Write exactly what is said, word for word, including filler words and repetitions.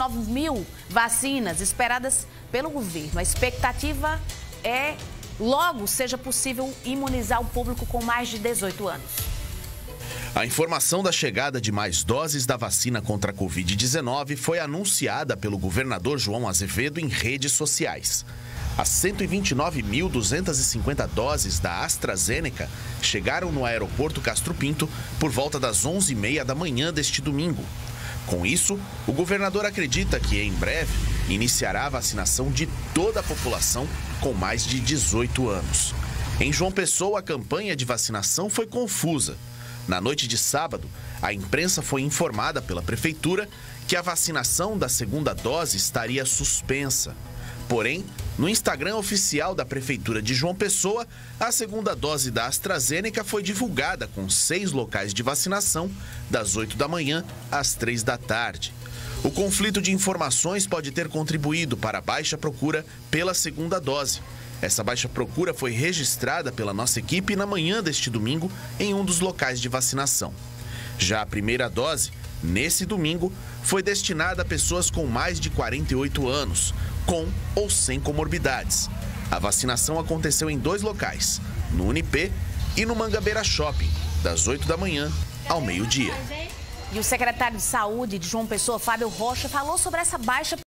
nove mil vacinas esperadas pelo governo. A expectativa é logo seja possível imunizar o público com mais de dezoito anos. A informação da chegada de mais doses da vacina contra a covid dezenove foi anunciada pelo governador João Azevedo em redes sociais. As cento e vinte e nove mil duzentas e cinquenta doses da AstraZeneca chegaram no aeroporto Castro Pinto por volta das onze e meia da manhã deste domingo. Com isso, o governador acredita que, em breve, iniciará a vacinação de toda a população com mais de dezoito anos. Em João Pessoa, a campanha de vacinação foi confusa. Na noite de sábado, a imprensa foi informada pela prefeitura que a vacinação da segunda dose estaria suspensa. Porém, no Instagram oficial da Prefeitura de João Pessoa, a segunda dose da AstraZeneca foi divulgada com seis locais de vacinação, das oito da manhã às três da tarde. O conflito de informações pode ter contribuído para a baixa procura pela segunda dose. Essa baixa procura foi registrada pela nossa equipe na manhã deste domingo em um dos locais de vacinação. Já a primeira dose, nesse domingo, foi destinada a pessoas com mais de quarenta e oito anos, com ou sem comorbidades. A vacinação aconteceu em dois locais, no Unipê e no Mangabeira Shopping, das oito da manhã ao meio-dia. E o secretário de Saúde de João Pessoa, Fábio Rocha, falou sobre essa baixa